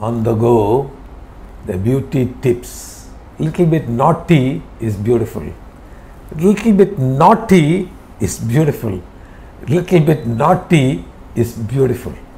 On the go, the beauty tips. Little bit naughty is beautiful. Little bit naughty is beautiful. Little bit naughty is beautiful.